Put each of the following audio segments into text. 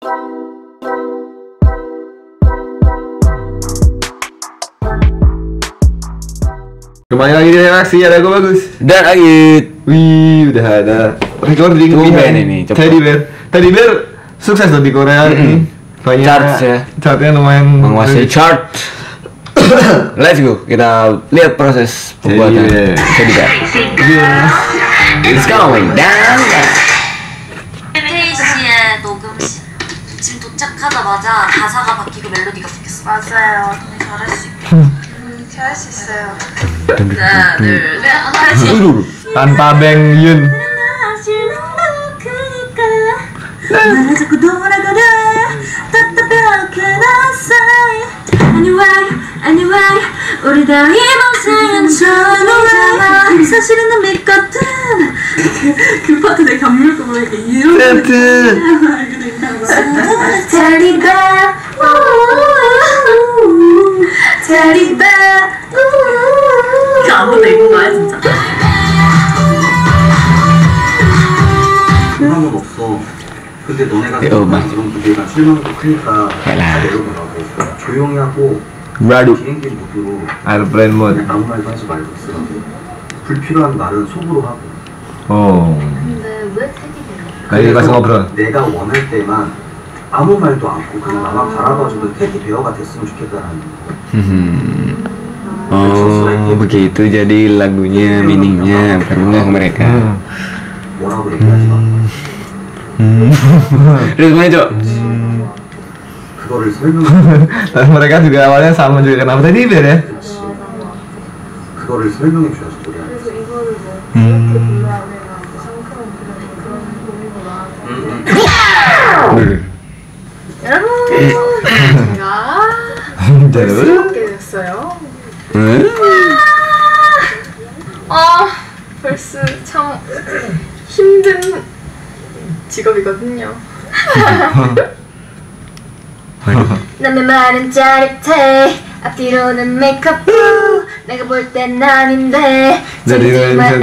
Kembali lagi di reaksi, ada gue Bagus Dan Agit. Wih, udah ada recording ini Teddy Bear sukses loh di Korea ini. Banyak charts ya. Chartnya lumayan menguasai chart. Let's go, kita lihat proses pembuatan Teddy Bear. It's going down. 태희 씨의 녹음실 지금 도착하자마자 가사가 바뀌고 멜로디가 바뀌었어. 맞아요. 잘할 수 있게. 잘할 수 있어요. 하나, 둘, 셋. tanpa Bang Yun. 나를 자꾸 돌아가려 답답하게 Anyway 우리 다 이번 생은 처음이잖아 사실은 난 믿거든 그 파트 내가 감물고 보니까 이런 Teddy Bear Teddy Bear 그 아무도 입은 거야 진짜 그런 건 없어. 근데 너네가 이런 무대가 실망도 크니까 다 내려보라고. 조용히 하고 비행기 모드로 Airplane mode. 아무 말도 하지 말고 있으라고. 불필요한 말은 속으로 하고. 근데 왜 테디베어? Kayak pas ngobrol. 내가 원할 때만 아무 말도 않고 그냥 나만 바라봐주는 테디베어가 됐으면 좋겠다라는 Oh, begitu jadi lagunya, meaningnya berbunga ke mereka. 뭐라고 얘기하지 마. Ritmenya Cok. 그거를 설명. Dan mereka juga awalnya sama juga kenapa Teddy Bear ya? 그거를 설명해 줘야지 노래 안에서. 그래서 이거를 뭐 이렇게 불러야 되나 상큼한 그런 고민이 많았어요. 여러분 제가 벌스럽게 됐어요. 벌스 참 힘든 직업이거든요. 남의 말은 짜릿해 앞뒤로는 메이크업 내가 볼 땐 아닌데 Jadi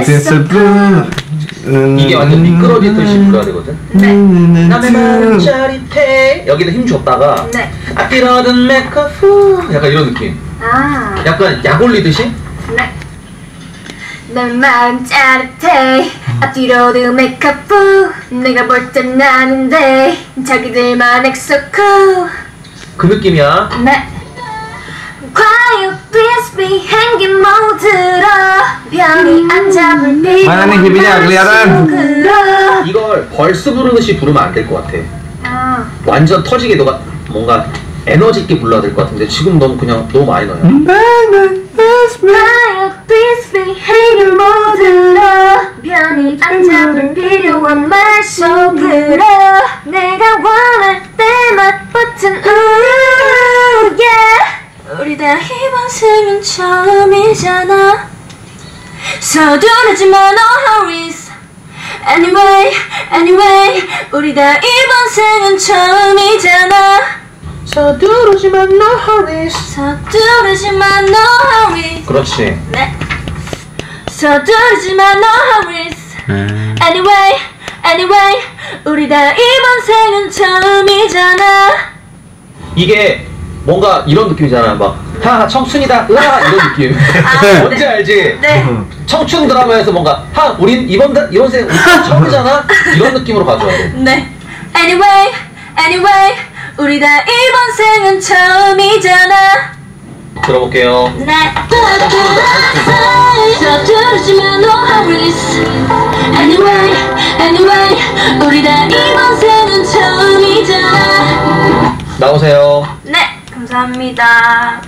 이게 완전 미끄러지듯이 불러야 되거든. 네. 남의 말은 짜릿해. 여기다 힘 줬다가 네. 앞뒤로는 메이크업 후 약간 이런 느낌. 아. 약간 약 올리듯이. 네. 내 마음 짜릿해 앞뒤로도 메이크업 후 내가 볼 땐 아닌데 자기들만 엑소쿠 그 느낌이야. 네. quiet please 비행기 모드로 편히 안 잡을 필요 Mana nih hipnya kelihatan? 이걸 벌스 부르듯이 부르면 안 될 것 같아. 아. 완전 터지게 너가 뭔가 에너지 있게 불러야 될 것 같은데 지금 너무 그냥 너무 마이너야. quiet please 비행기 모드로 편히 안 잡을 필요한 말 속으로 내가 원할 때만 버튼 우르르 yeah 우리 다 이번 생은 처음이잖아 서두르지 마 no hurries Anyway 우리 다 이번 생은 처음이잖아 서두르지 마 no hurries. 서두르지 마 no hurries 그렇지. 네 서두르지 마 no hurries Anyway 우리 다 이번 생은 처음이잖아 이게 뭔가 이런 느낌이잖아. 막 하하 청춘이다 으아 이런 느낌. 뭔지 알지? 네 청춘 드라마에서 뭔가 하 우린 이번 생 처음이잖아 이런 느낌으로 가져야 돼. 네. Anyway 우리 다 이번 생은 처음이잖아 들어볼게요. 네 서두르지 마 no hurries Anyway 우리 다 이번 생은 처음이잖아 나오세요. 네 감사합니다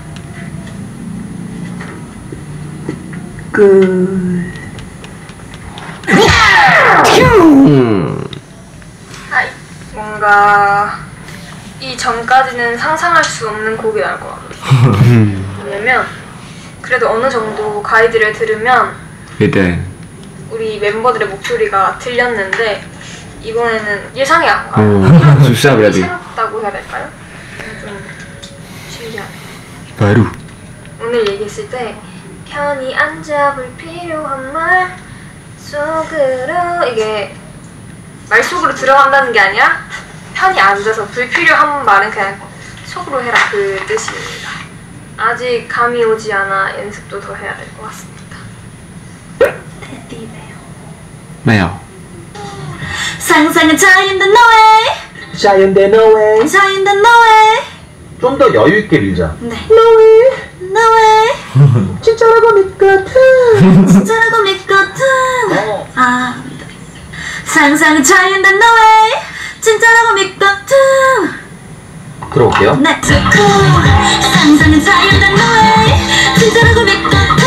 뭔가 이 전까지는 상상할 수 없는 곡이 나올 것 같아요. 왜냐면 그래도 어느 정도 가이드를 들으면 Beda. 우리 멤버들의 목소리가 들렸는데 이번에는 예상이 안 가요. Susah berarti. 새롭다고 해야 될까요? 좀 신기하네. Baru. 오늘 얘기했을 때 편히 안 잡을 필요한 말 속으로 이게 말 속으로 들어간다는 게 아니라 편히 앉아서 불필요한 말은 그냥 속으로 해라 그 뜻입니다. 아직 감이 오지 않아 연습도 더 해야 될 것 같습니다. 테디베어. 매요. 상상은 자연다 너의 자연대 너의 자연다 너의 좀 더 여유 있게 밀자. 네 너의 진짜라고 믿거든. 진짜라고 믿거든. 아 네. 상상은 자연다 너의 진짜라고 믿거든. 들어볼게요. 네 상상은 자연다 너의 진짜라고 믿거든.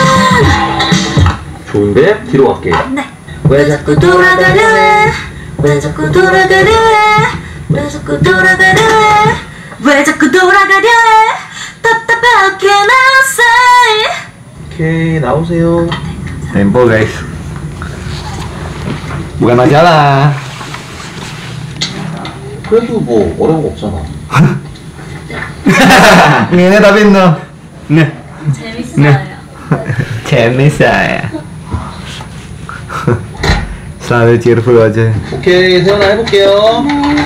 좋은데 뒤로 갈게요. 네 왜 자꾸 돌아가려 해 왜 자꾸 돌아가려 해 왜 자꾸 돌아가려 해 왜 자꾸 돌아가려 해 답답하게 나왔어. 오케이 나오세요. Tempo guys. Bukan masalah. 그래도 뭐 어려운 거 없잖아. Ini tapi no. Nih. 재밌어요. 재밌어요. Selalu cheerful aja. 오케이 세연아 해볼게요.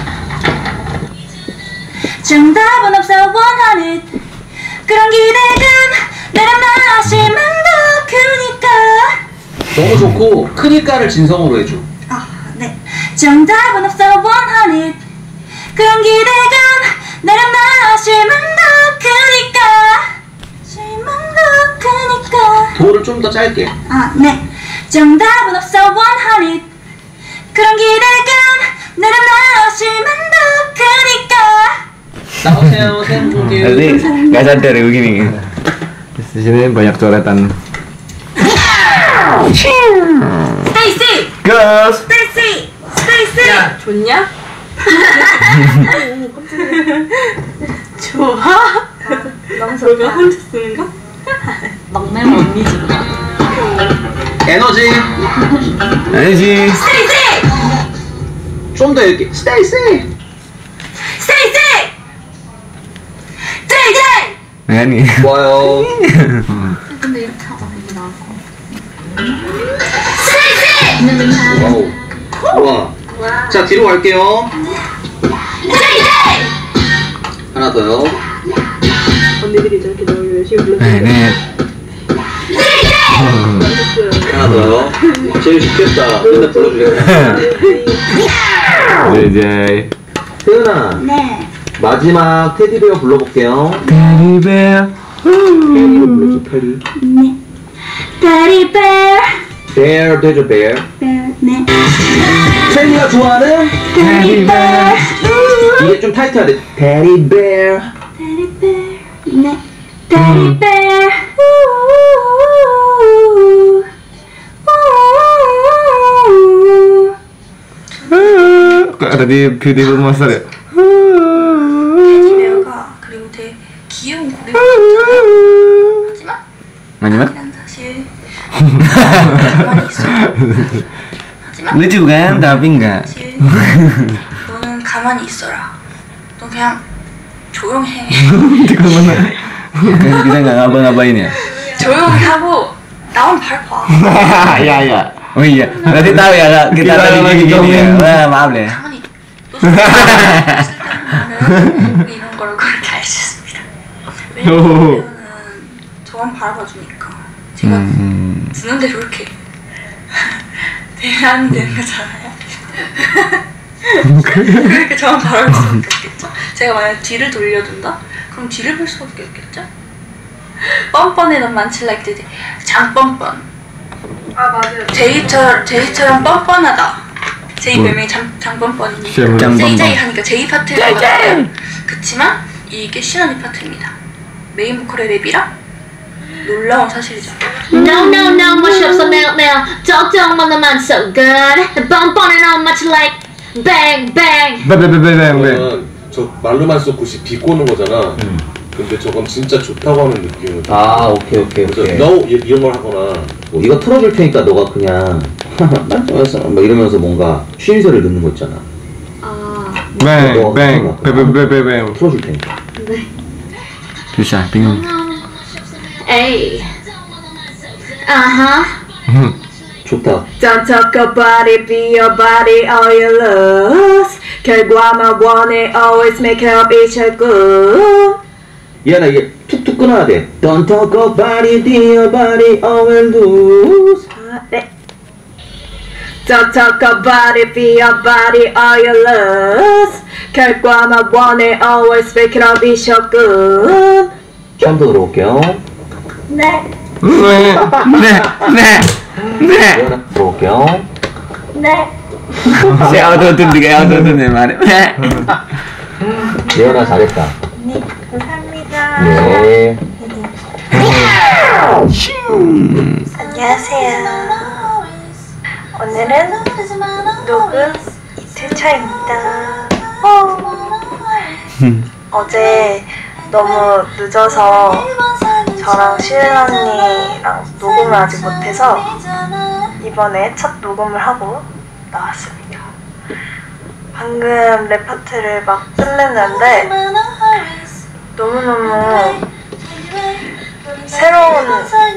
정답은 없어 원하는 그런 기대감 내란 맛이 망도 크니까. 너무 좋고 크니까를 진성으로 해줘. 아, 네. 정답은 없어 원하는 그런 기대감 내란 맛이 망도 크니까 실망도 크니까. 도를 좀 더 짧게. 아, 네. 정답은 없어 원하는 그런 기대감 내란 맛이 망도 크니까. 나오세요 세연 Nanti nggak sadar ya begini. Di sini banyak coretan. 스테이시! Gas. 스테이시! 스테이시! 야 좋냐? 좋아? 너가 혼자 쓰는 거? 막내 언니지. 에너지. Ayo 스테이시! 좀 더 이렇게 스테이시. 스테이시! 스테이시! nih. 좋아요. 근데 이렇게 하고 이게 나올 거. 스테이시! 와우. 좋아. 자 뒤로 갈게요. 스테이시! 하나 더요. 언니들이 저렇게 너무 열심히 불렀어. Nih. 하나 더요. 제일 좋겠다. 맨날 불러주겠다. Jay. 세연아 네. 마지막 테디베어 불러볼게요. Teddy bear. 페리로 불러줘 페리. 네. Teddy bear. 베어도 해줘 베어. bear. 네. 페리가 좋아하는 Teddy bear. 이게 좀 타이트하대. 테디 베어. Teddy bear. 네. Teddy bear. Kok ada di Beautiful Monster ya? 테디베어가 그리고 되게 귀여운 고리가 있잖아요. 하지만 Gimana? 그냥 사실 가만히 있어. 하지만 Lucu kan, tapi enggak. 사실 너는 가만히 있어라. 너 그냥 조용해. Kan kita nggak ngapa-ngapain ya. 조용히 하고 나만 밟아. Ya ya. Oh iya, berarti tahu ya Kak, kita Kita tadi lagi gini ya. ngomongin. Wah, maaf deh. 가만히 너 이런 걸 그렇게 할 수 있습니다. 왜냐면 저만 밟아주니까 제가 드는 대로 이렇게 대하면 되는 거잖아요. 그렇게 저만 바라볼 수밖에 없겠죠. 제가 만약 뒤를 돌려둔다? 그럼 뒤를 볼 수밖에 없겠죠. 뻔뻔해는 많지 like the 장뻔뻔. 아 맞아요. 제이처럼 뻔뻔하다. 제이 별명이 장뻔뻔이니까 장뻔뻔. 제이제이 하니까 제이 파트가 맞아요. 그치만 이게 신언니 파트입니다. 메인 보컬의 랩이라 놀라운 사실이죠. No, no, no, 맛이 없어, 매우, 매우. 걱정만 하면 so good. 뻔뻔해, no, much like bang, bang. Bang. 저 말로만 쏘고시 비꼬는 거잖아. 근데 저건 진짜 좋다고 하는 느낌은. 아 오케이. 그래서 no 이런 걸 하거나 뭐 이거 틀어줄 테니까 너가 그냥 맞죠? 뭐 이러면서 뭔가 쉼새를 넣는 거 있잖아. Bang bang. Bang. 틀어줄 테니까. Susah, bingung. Hey. Uh-huh. 좋다. Don't talk about it, be your body, all you lose. 결과만 원해, always make up each other. 얘나 이게 툭툭 끊어야 돼. Don't talk about it, be your body, all you lose. 네. Don't talk about it, be your body, all you lose. 결과만 원해, always make up each other. 처음부터 들어볼게요. 네. 네. 얘나 들어볼게요. 네. Saya auto-tune juga auto-tune ya, Mari. 예언아 잘했다. 네, 감사합니다. 네. 안녕하세요. 오늘은 녹음 이틀차입니다. 어제 너무 늦어서 저랑 시은 언니랑 녹음을 아직 못해서 이번에 첫 녹음을 하고 나왔습니다. 방금 랩 파트를 막 끝냈는데 너무너무 새로운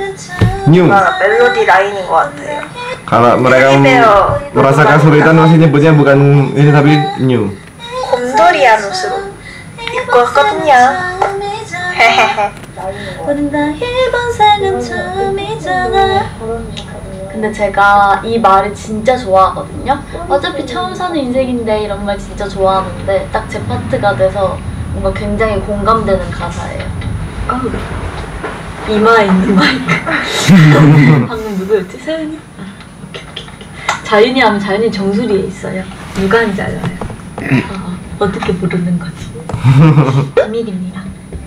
멜로디 라인인 것 같아요. Kalau mereka merasakan kesulitan masih nyebutnya bukan ini tapi new. 곰돌이한 옷으로 입고 왔거든요. 헤헤헤. 근데 제가 이 말을 진짜 좋아하거든요. 어차피 처음 사는 인생인데 이런 말 진짜 좋아하는데 딱 제 파트가 돼서 뭔가 굉장히 공감되는 가사예요. 이마에 있는 마이크. 방금 누구였지? 세은이? 오케이. 자윤이 하면 자윤이 정수리에 있어요. 누가 하는지 알아요. 어떻게 부르는 거지? 비밀입니다.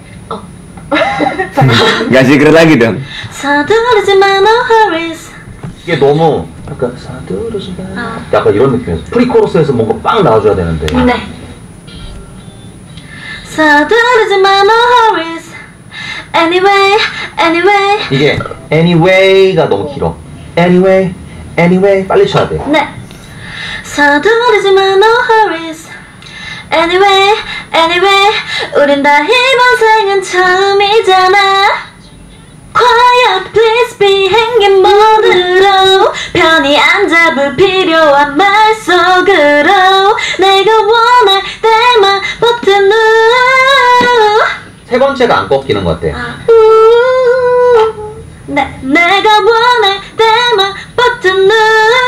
Gak secret lagi dong. 서두르지 마, no hurries. 이게 너무 약간 약간 이런 느낌이었어. 프리코러스에서 뭔가 빵 나와줘야 되는데. 네. 서두르지 마, no hurries. Anyway. 이게 anyway가 너무 길어. anyway 빨리 쳐야 돼. 네. 서두르지 마, no hurries. Anyway. 우린 다 이번 생은 처음이잖아. Quiet, please 비행기 모드로 편히 앉아 불필요한 말 속으로 내가 원할 때만 버튼 누. 세 번째가 안 꺾이는 것 같아. 네, 내가 원할 때만 버튼 누.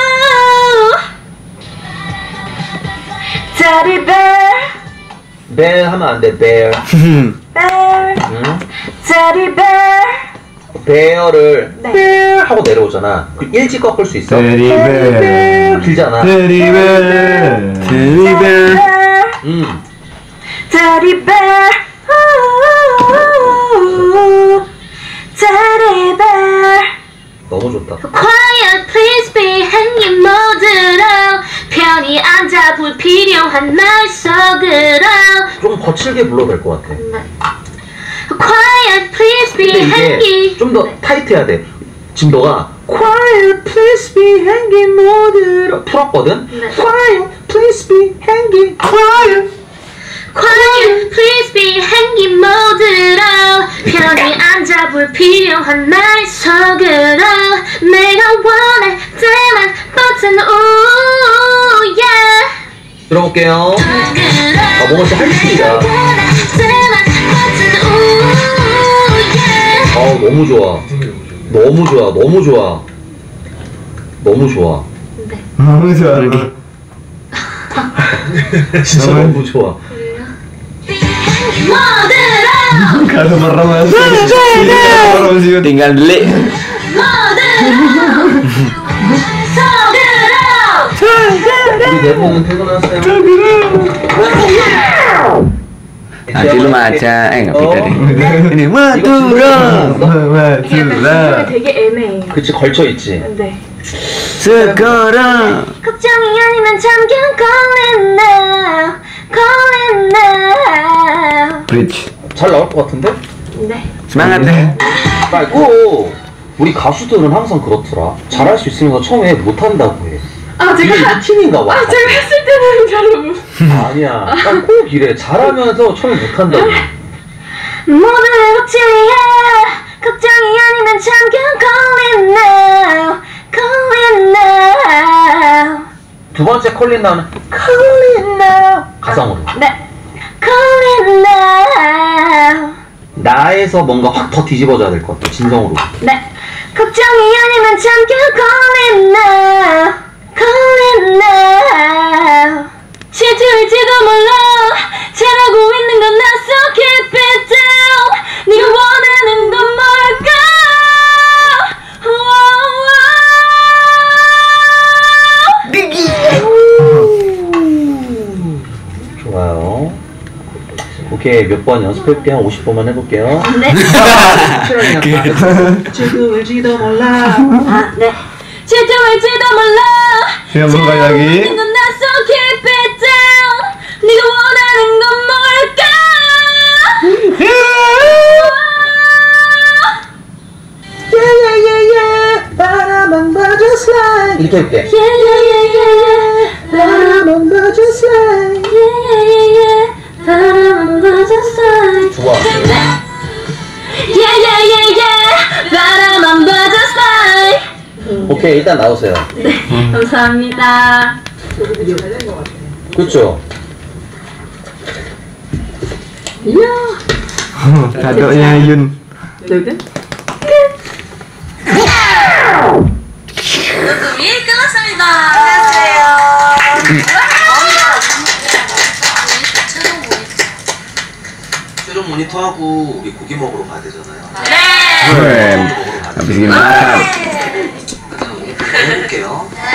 Teddy bear. bear 하면 안 돼. bear. bear. 응? Teddy bear. bear를 네. bear 하고 내려오잖아. 그 일찍 꺾을 수 있어. Teddy bear. 길잖아. Teddy bear. Teddy bear. Teddy bear. Teddy bear. 너무 좋다. Quiet, please 비행기 모드로 편히 앉아 불필요한 날 속으로. 좀 거칠게 불러도 될 것 같아. Quiet, please 근데 비행기. 이게 좀 더 타이트해야 돼. 지금 너가 Quiet, please 비행기 모드로 풀었거든? 네. Quiet, please 비행기 Quiet, please 비행기 모드로 편히 앉아 불필요한 날 속으로 내가 원할 때만 버튼 우 yeah. 들어볼게요. 뭔가 진짜 할수있다. 너무 좋아. 너무 좋아. Nggak bisa. 진짜 너무 좋아. Kalau merem sih. Tinggal delik. 우리 대부분 퇴근하세요. Nanti lu maca, nggak bisa deh. Ini Madura. Madura. 되게 애매해요. 그치 걸쳐 있지. 네. Sekarang. 걱정이 아니면 잠겨 calling now. Bridge. 잘 나올 것 같은데? 네. Semangat deh. 말고 우리 가수들은 항상 그렇더라. 잘할 수 있으면서 처음에 못한다고 해. 이게 루틴인가 봐. 제가 했을 때는 잘 아니야. 난 꼭 이래. 잘하면서 처음에 못한다고. 모두를 걱정이야. 걱정이 아니면 잠겨 calling now. 두 번째 콜린 나오는 콜린 now 가성으로. 네. Calling now. 나에서 뭔가 확 더 뒤집어져야 될 것 같아. 진성으로. 네. 걱정이 아니면 참겨 calling now. Calling now. 질투일지도 몰라. 잘하고 있는 건 낯서 keep it down. 네가 원하는 건 뭘까? 좋아요. 오케이, 몇 번 연습해볼게요. 50번만 해볼게요. 네. 지금일지도 몰라. 아, 네. 질투일지도 몰라. 그냥 뭔가 여기. 건 낯서 keep it down. 네가 원하는 건 뭘까? 바라만 봐 just like 이렇게 해볼게. 바라만 봐 just like 바라만 봐 just like 좋아. 바라만 봐 just like. 오케이, 일단 나오세요. 감사합니다. 그렇죠? Kadonya Yun. 녹음이 끝났습니다. 안녕하세요. 최종 모니터하고 우리 고기 먹으러 가야 되잖아요. Habis gimana? 해볼게요.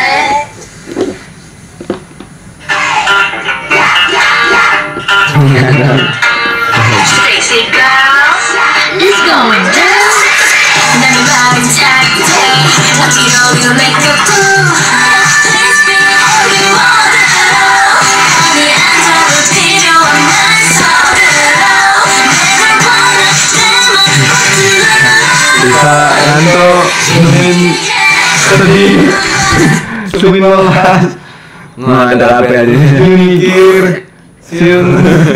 Sexy girls, it's going down. 나는 마음 작게 어디로 you make me do. Let's be all you want to know. 네 안정을 필요한 난 서둘러. 내가 원할 때만 Bisa ngantuk, sedih, sumin lemas, Nggak ada apa ya di sini. mikir, siun.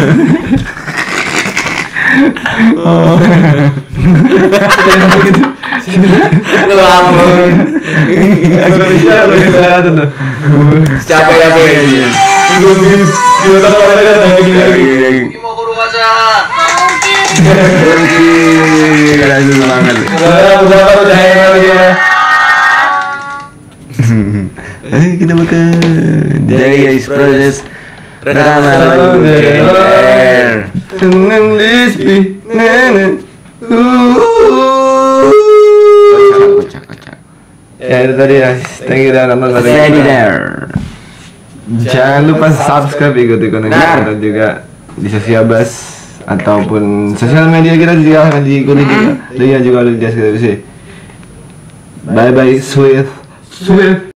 Oh. Ngelamun. Aku bisa tuh. Capek ya boy. Gua tahu ada lagi. 고기 먹으러 가자. Lagi semangat. Kita makan. Jadi guys, proses rekaman lagu JR. Seneng lispi, nenek. Kocak. Ya itu tadi ya. Thank you udah nonton sampai Ready akhir. there. Jangan lupa subscribe, ikuti konten kita dan juga di sosial bus ataupun sosial media kita juga akan diikuti juga. Linknya juga ada di deskripsi. Bye bye, sweet.